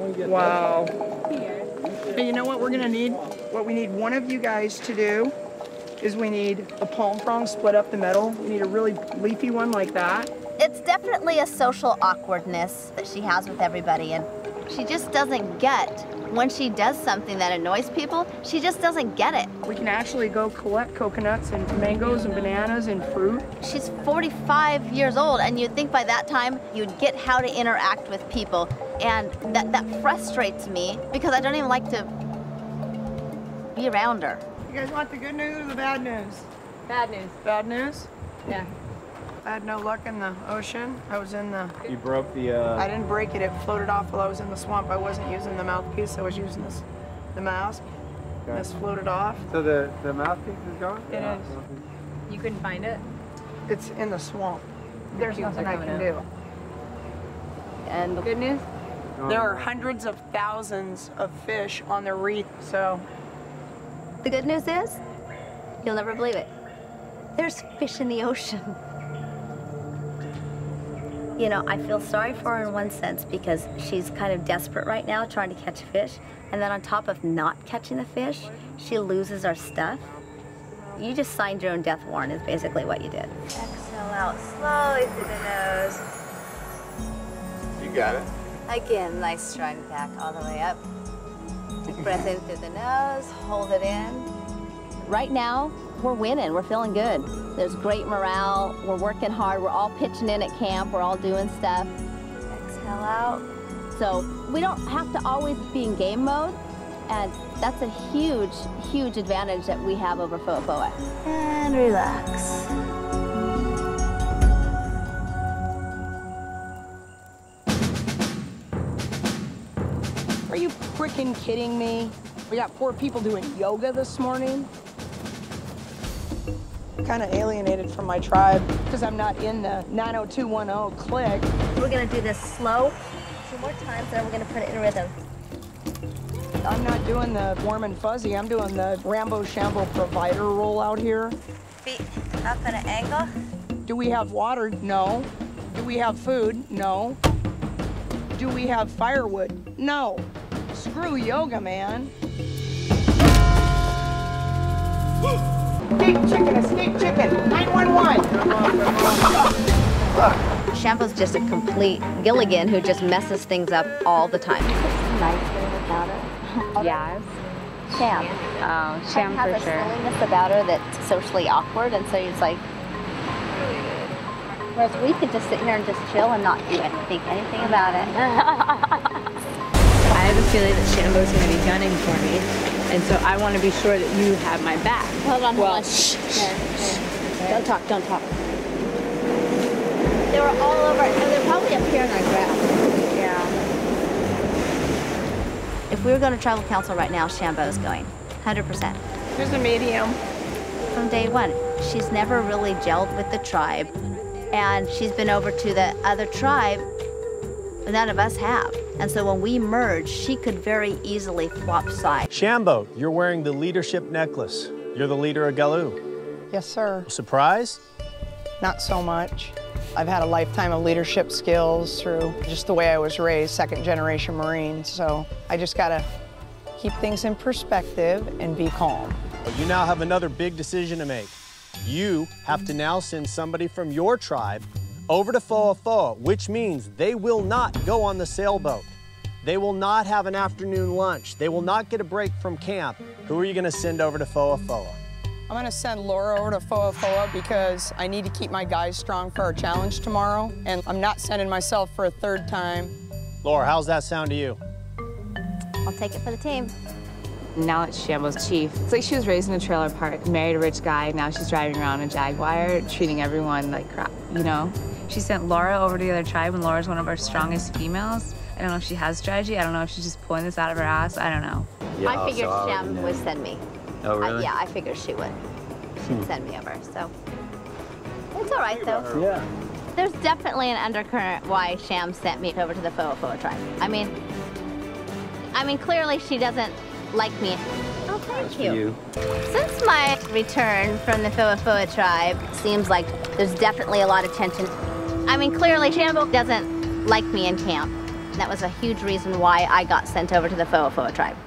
Wow. Hey, you know what we're gonna need? What we need one of you guys to do is we need a palm frond split up the middle. We need a really leafy one like that. It's definitely a social awkwardness that she has with everybody, and she just doesn't get when she does something that annoys people, she just doesn't get it. We can actually go collect coconuts and mangoes and bananas and fruit. She's 45 years old, and you'd think by that time you'd get how to interact with people, and that frustrates me because I don't even like to be around her. You guys want the good news or the bad news? Bad news. Bad news? Yeah. I had no luck in the ocean. I was in the... You broke the... I didn't break it. It floated off while I was in the swamp. I wasn't using the mouthpiece. I was using the mask. Okay. This floated off. So the mouthpiece is gone? It is. You couldn't find it? It's in the swamp. There's nothing I can do. And the good news? There are hundreds of thousands of fish on the reef, so... The good news is, you'll never believe it. There's fish in the ocean. You know, I feel sorry for her in one sense because she's kind of desperate right now trying to catch fish. And then on top of not catching the fish, she loses our stuff. You just signed your own death warrant is basically what you did. Exhale out slowly through the nose. You got it. Again, nice strong back all the way up. Breath in through the nose, hold it in. Right now, we're winning, we're feeling good. There's great morale, we're working hard, we're all pitching in at camp, we're all doing stuff. Exhale out. So we don't have to always be in game mode, and that's a huge, huge advantage that we have over Foa. And relax. Are you freaking kidding me? We got 4 people doing yoga this morning. Kind of alienated from my tribe because I'm not in the 90210 clique. We're gonna do this slow 2 more times, and then we're gonna put it in rhythm. I'm not doing the warm and fuzzy. I'm doing the Rambo Shambo provider roll out here. Feet up at an angle. Do we have water? No. Do we have food? No. Do we have firewood? No. Screw yoga, man. Escape chicken, 911. Shambo's just a complete Gilligan who just messes things up all the time. Nice about her. Yes. Sham. Oh, Sham has for a sure. silliness about her that's socially awkward, and so he's like, whereas we could just sit here and just chill and not do anything about it. I have a feeling that Shambo's going to be gunning for me, and so I want to be sure that you have my back. Hold on, well, hold on. Shh. Here. Don't talk, don't talk. They were all over, and they're probably up here in our ground. Yeah. If we were going to tribal council right now, Shambo's going, 100%. There's a medium. From day one, she's never really gelled with the tribe, and she's been over to the other tribe. None of us have. And so when we merge, she could very easily flop sides. Shambo, you're wearing the leadership necklace. You're the leader of Galoo. Yes, sir. Surprise? Not so much. I've had a lifetime of leadership skills through just the way I was raised, second-generation Marine, so I just gotta keep things in perspective and be calm. Well, you now have another big decision to make. You have to now send somebody from your tribe over to Foa, which means they will not go on the sailboat. They will not have an afternoon lunch. They will not get a break from camp. Who are you gonna send over to Foa? I'm gonna send Laura over to Foa because I need to keep my guys strong for our challenge tomorrow, and I'm not sending myself for a 3rd time. Laura, how's that sound to you? I'll take it for the team. Now that Shambo's chief, it's like she was raised in a trailer park, married a rich guy, now she's driving around a Jaguar, treating everyone like crap, you know? She sent Laura over to the other tribe, and Laura's one of our strongest females. I don't know if she has strategy. I don't know if she's just pulling this out of her ass. I don't know. Yeah, I figured Sham would send me. Oh, really? Yeah, I figured she would. She'd send me over, so. It's all right, though. Yeah. There's definitely an undercurrent why Sham sent me over to the Foa tribe. I mean, clearly she doesn't like me. Oh, thank you. Since my return from the Foa tribe, seems like there's definitely a lot of tension. I mean, clearly Shambo doesn't like me in camp. That was a huge reason why I got sent over to the Foa tribe.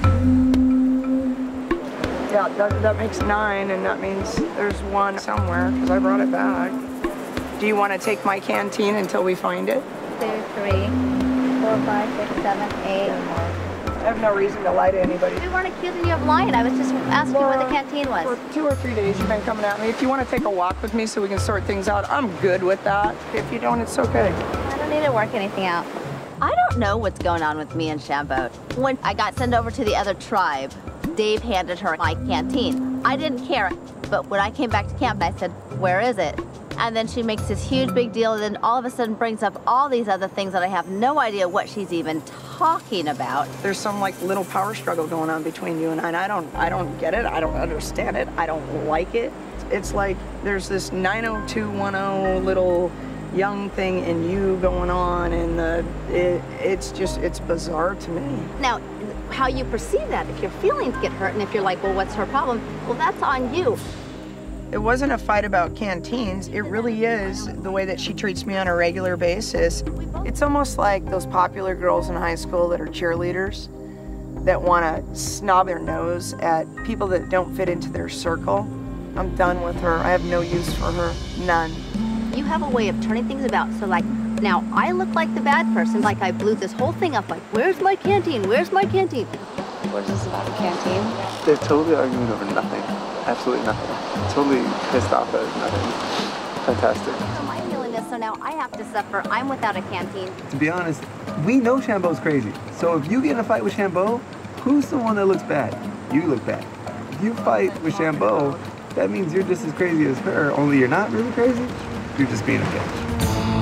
Yeah, that makes 9, and that means there's 1 somewhere, because I brought it back. Do you want to take my canteen until we find it? 2, 3, 4, 5, 6, 7, 8. I have no reason to lie to anybody. We weren't accusing you of lying. I was just asking where the canteen was. For 2 or 3 days you've been coming at me. If you want to take a walk with me so we can sort things out, I'm good with that. If you don't, it's okay. I don't need to work anything out. I don't know what's going on with me and Shambo. When I got sent over to the other tribe, Dave handed her my canteen. I didn't care, but when I came back to camp, I said, where is it? And then she makes this huge big deal, and then all of a sudden brings up all these other things that I have no idea what she's even talking about. There's some like little power struggle going on between you and I, and I don't get it, I don't understand it, I don't like it. It's like there's this 90210 little young thing in you going on, and it's bizarre to me. Now, how you perceive that, if your feelings get hurt and if you're like, well, what's her problem? Well, that's on you. It wasn't a fight about canteens. It really is the way that she treats me on a regular basis. It's almost like those popular girls in high school that are cheerleaders that want to snub their nose at people that don't fit into their circle. I'm done with her. I have no use for her. None. You have a way of turning things about. So like, now I look like the bad person. Like I blew this whole thing up like, where's my canteen? Where's my canteen? What is this about the canteen? They're totally arguing over nothing. Absolutely nothing. Totally pissed off at nothing. Fantastic. So I'm feeling this, so now I have to suffer. I'm without a canteen. To be honest, we know Shambo's crazy. So if you get in a fight with Shambo, who's the one that looks bad? You look bad. If you fight with Shambo, that means you're just as crazy as her, only you're not really crazy. You're just being a bitch.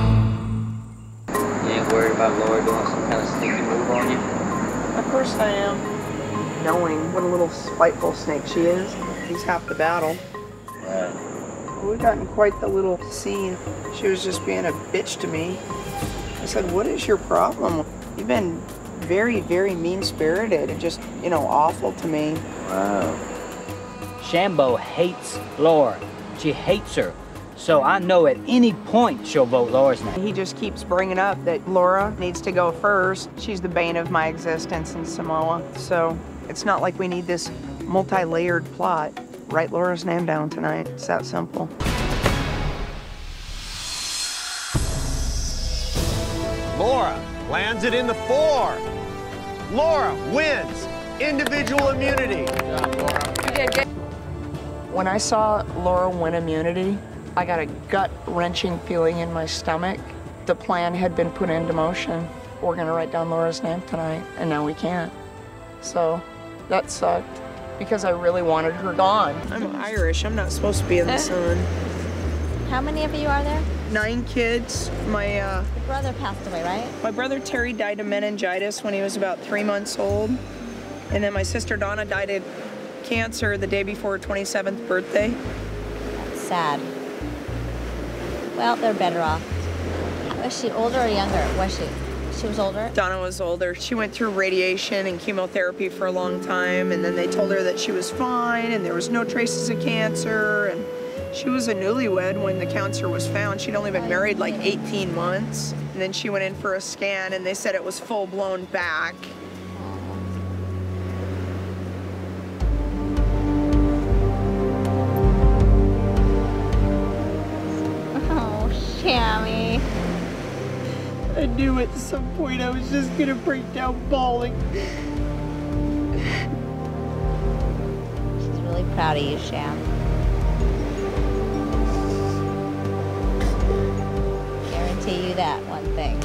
You ain't worried about Laura doing some kind of sneaky move on you? Of course I am. Knowing what a little spiteful snake she is, she's half the battle. Right. We got in quite the little scene. She was just being a bitch to me. I said, what is your problem? You've been very, very mean-spirited and just, you know, awful to me. Wow. Shambo hates Laura. She hates her. So I know at any point she'll vote Laura's name. He just keeps bringing up that Laura needs to go first. She's the bane of my existence in Samoa. So it's not like we need this multi-layered plot. Write Laura's name down tonight. It's that simple. Laura lands it in the 4. Laura wins individual immunity. Good job, Laura. You did good. When I saw Laura win immunity, I got a gut-wrenching feeling in my stomach. The plan had been put into motion. We're gonna write down Laura's name tonight, and now we can't. So that sucked, because I really wanted her gone. I'm Irish, I'm not supposed to be in the sun. How many of you are there? 9 kids. Your brother passed away, right? My brother Terry died of meningitis when he was about 3 months old. And then my sister Donna died of cancer the day before her 27th birthday. That's sad. Well, they're better off. Was she older or younger? Was she? She was older? Donna was older. She went through radiation and chemotherapy for a long time, and then they told her that she was fine and there was no traces of cancer. And she was a newlywed when the cancer was found. She'd only been married like 18 months. And then she went in for a scan and they said it was full-blown back. Shammy. I knew at some point I was just gonna break down bawling. She's really proud of you, Sham. Guarantee you that one thing.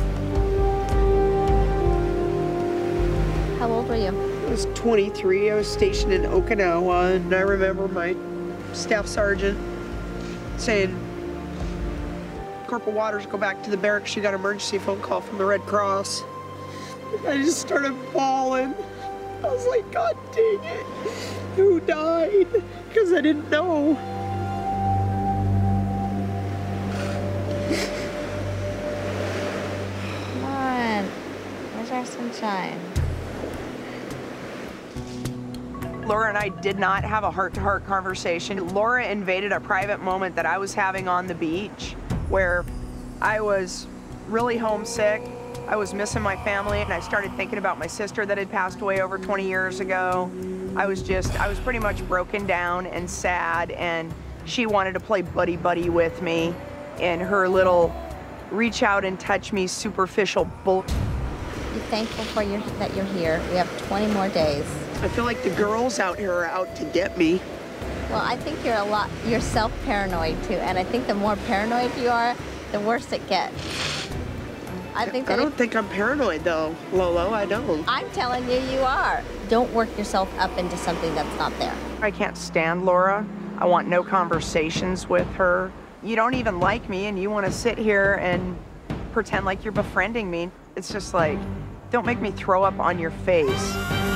How old were you? I was 23. I was stationed in Okinawa, and I remember my staff sergeant saying, Corporal Waters, go back to the barracks. She got an emergency phone call from the Red Cross. I just started bawling. I was like, God dang it. Who died? Because I didn't know. Come on. Where's our sunshine? Laura and I did not have a heart-to-heart conversation. Laura invaded a private moment that I was having on the beach, where I was really homesick. I was missing my family, and I started thinking about my sister that had passed away over 20 years ago. I was pretty much broken down and sad, and she wanted to play buddy-buddy with me in her little reach out and touch me superficial bull. Be thankful for that you're here. We have 20 more days. I feel like the girls out here are out to get me. Well, I think you're self-paranoid too, and I think the more paranoid you are, the worse it gets. I don't think I'm paranoid though, Lolo, I don't. I'm telling you, you are. Don't work yourself up into something that's not there. I can't stand Laura. I want no conversations with her. You don't even like me, and you want to sit here and pretend like you're befriending me. It's just like, don't make me throw up on your face.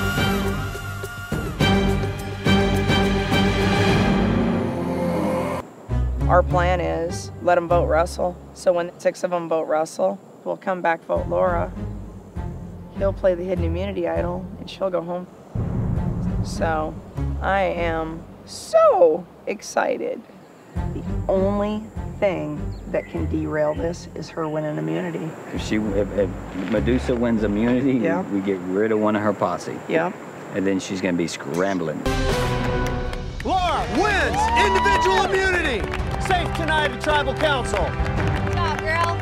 Our plan is let them vote Russell. So when 6 of them vote Russell, we'll come back vote Laura. He'll play the hidden immunity idol, and she'll go home. So I am so excited. The only thing that can derail this is her winning immunity. If Medusa wins immunity, yeah, we get rid of one of her posse. Yep. And then she's gonna be scrambling. Laura wins individual immunity. Safe tonight at Tribal Council. Good job, girl.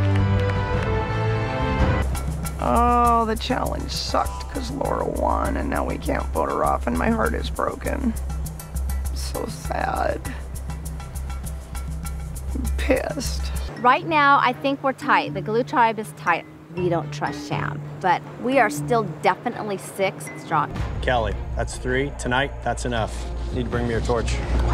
Oh, the challenge sucked because Laura won, and now we can't vote her off, and my heart is broken. So sad. I'm pissed. Right now, I think we're tight. The Galoo tribe is tight. We don't trust Sham, but we are still definitely 6 strong. Kelly, that's 3. Tonight, that's enough. You need to bring me your torch.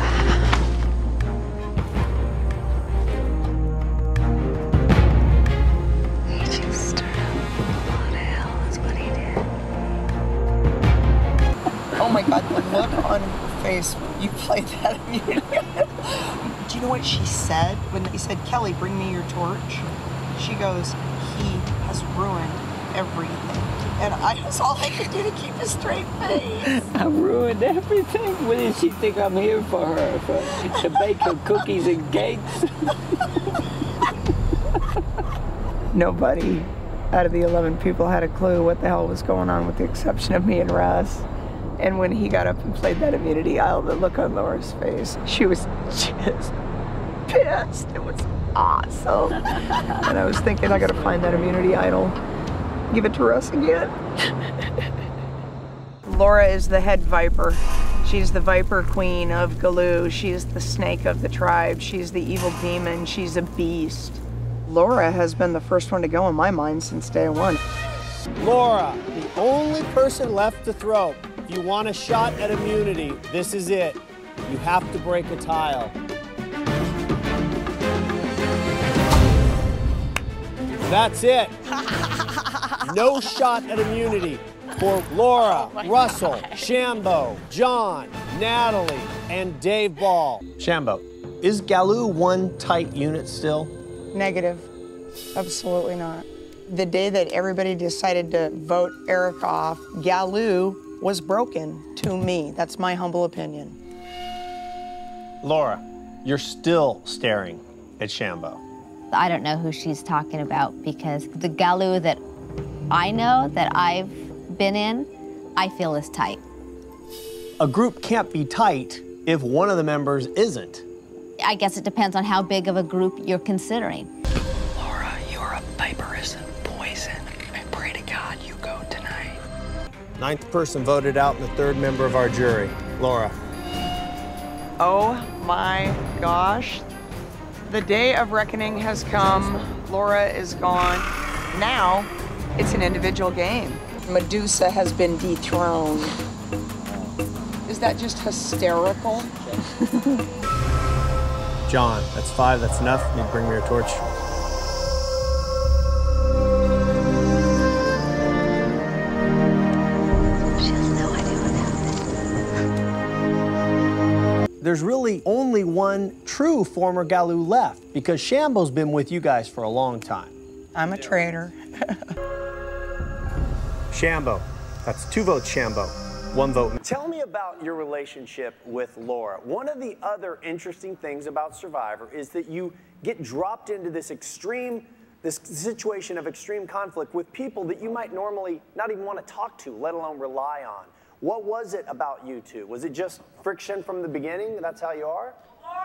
Oh my God, the look on her face when you played that immunity. Do you know what she said when he said, Kelly, bring me your torch? She goes, he has ruined everything. And that's all I could do to keep a straight face. I ruined everything. What did she think I'm here for her? To bake her cookies and cakes? Nobody out of the 11 people had a clue what the hell was going on, with the exception of me and Russ. And when he got up and played that immunity idol, the look on Laura's face, she was just pissed. It was awesome. And I was thinking, I gotta find that immunity idol, give it to Russ again. Laura is the head viper. She's the viper queen of Galoo. She's the snake of the tribe. She's the evil demon. She's a beast. Laura has been the first one to go in my mind since day one. Laura, the only person left to throw. If you want a shot at immunity, this is it. You have to break a tile. That's it. No shot at immunity for Laura, Russell, Shambo, John, Natalie, and Dave Ball. Shambo, is Galoo one tight unit still? Negative. Absolutely not. The day that everybody decided to vote Eric off, Galoo was broken to me. That's my humble opinion. Laura, you're still staring at Shambo. I don't know who she's talking about, because the Galoo that I know, that I've been in, I feel is tight. A group can't be tight if one of the members isn't. I guess it depends on how big of a group you're considering. Laura, you're a viperous poison. I pray to God you go tonight. 9th person voted out and the 3rd member of our jury, Laura. Oh my gosh. The day of reckoning has come. Laura is gone. Now, it's an individual game. Medusa has been dethroned. Is that just hysterical? John, that's 5, that's enough. You need to bring me your torch. She has no idea what happened. There's really only one true former Galoo left, because Shambo's been with you guys for a long time. I'm a traitor. Shambo, that's 2 votes Shambo, 1 vote. Tell me about your relationship with Laura. One of the other interesting things about Survivor is that you get dropped into this extreme this situation of extreme conflict with people that you might normally not even want to talk to, let alone rely on. What was it about you two? Was it just friction from the beginning? That's how you are?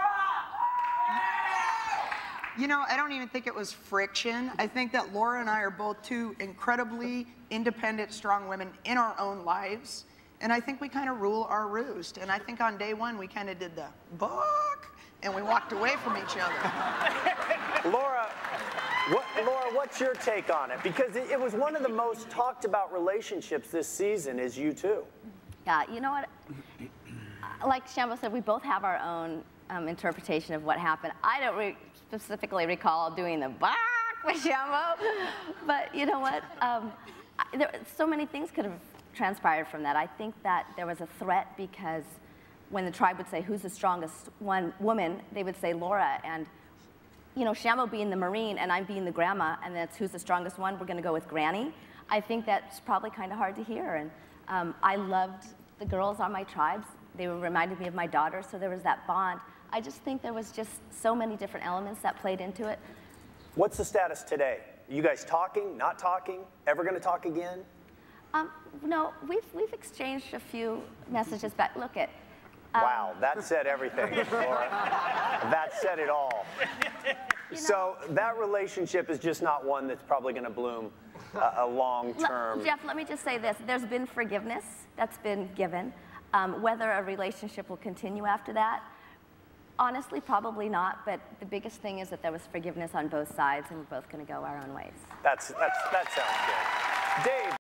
You know, I don't even think it was friction. I think that Laura and I are both two incredibly independent, strong women in our own lives. And I think we kind of rule our roost. And I think on day one, we kind of did the buck, and we walked away from each other. Laura, what's your take on it? Because it was one of the most talked about relationships this season is you two. Yeah, you know what? Like Shambo said, we both have our own interpretation of what happened. I don't specifically recall doing the bark with Shambo, but you know what? So many things could have transpired from that. I think that there was a threat because when the tribe would say, who's the strongest woman, they would say Laura, and you know, Shambo being the Marine and I'm being the grandma, and that's who's the strongest one, we're gonna go with Granny. I think that's probably kind of hard to hear, and I loved the girls on my tribes. They reminded me of my daughter, so there was that bond. I just think there was just so many different elements that played into it. What's the status today? You guys talking, not talking, ever gonna talk again? No, we've exchanged a few messages back. Look at. Wow, that said everything, Laura. That said it all. You know, so that relationship is just not one that's probably gonna bloom a long term. Jeff, let me just say this. There's been forgiveness that's been given. Whether a relationship will continue after that, honestly, probably not, but the biggest thing is that there was forgiveness on both sides, and we're both going to go our own ways. That sounds good. Dave.